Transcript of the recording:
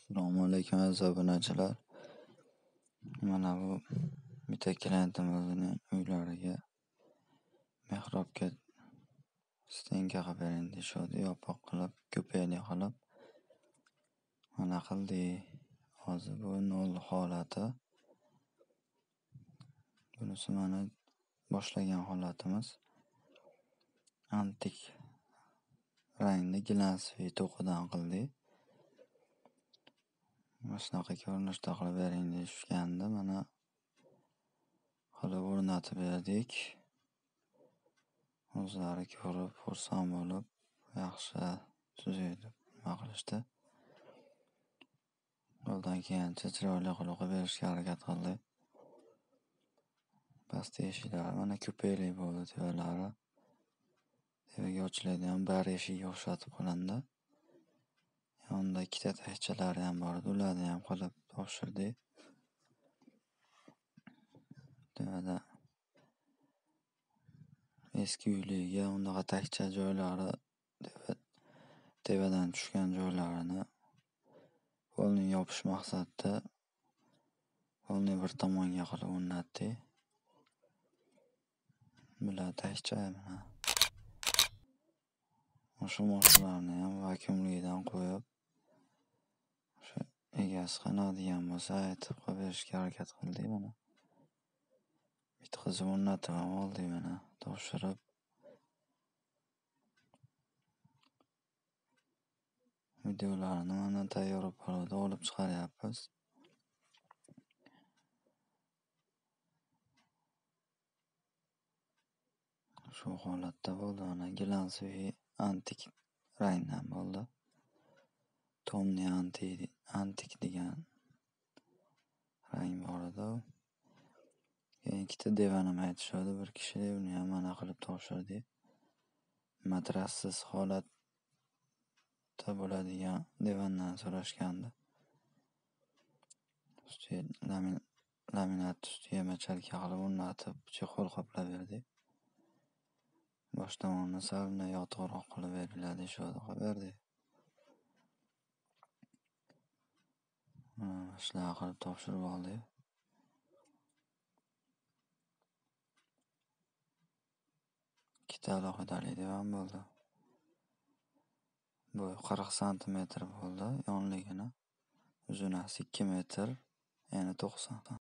Assalomu alaykum aziz obunachilar. Mana bu bitta klientimizning uylariga mehrobga stenka qilib bering deyishadi, yopiq qilib, kupeli qilib. Mana qildik. Hozir bu nol holati. Bunisi mana boshlagan holatimiz. Antik rangli gilamsviy to'qidan qildik. Mana shunaqa ko'rinishda qilib bering deyishgandi. Mana qilib o'rnatib berdik. O'zlari ko'rib xursand bo'lib, yaxshi tuzuk deb nima qilishdi. Qo'ldan kelgancha chiroyli qilib berishga harakat qildik. Pastki eshiklari mana kupeli bo'ldi, tevalari. Tevaga ochiladigan bar eshigiga o'xshatib qilindi. Yonida ikkita tagchalari ham bor edi, ularni ham qilib topshirdik. Tevada eski uyligiga unaqa tagcha joylari, tevadan tushgan joylarini polning yopish maqsadida polni bir tomonga qilib o'rnatdik. Bular tagcha mana. O'sha mashinalarni ham vakuumligidan qo'yib, o'sha egasi qanadigan bo'lsa aytib qo'yib berishga harakat qildik mana. Bitkazib o'rnatib ham oldik mana, topshirib. Videolarini mana tayyor bo'lib olib chiqaryapmiz. Shu holatda bo'ldi. Mana gilamsviy antik rangdan bo'ldi. Tomni antik degan rang bor edi. Keyin ikkita divanini aytishadi, bir kishi uni ham mana qilib topshirdik. Matrassiz holatda bo'ladigan divandan so'rashgandi. Laminat ustiga machalka qilib o'rnatib, chexol qoplab berdik. Bosh tomonni sal yotiqroq qilib beriladi, ishora qilib berdik. Shular qilib topshirib oldik. Ikkita alohidalik divan bo'ldi. Bo'yi 40 sm bo'ldi, yonligini. Uzunasi 2 metr, yana 90.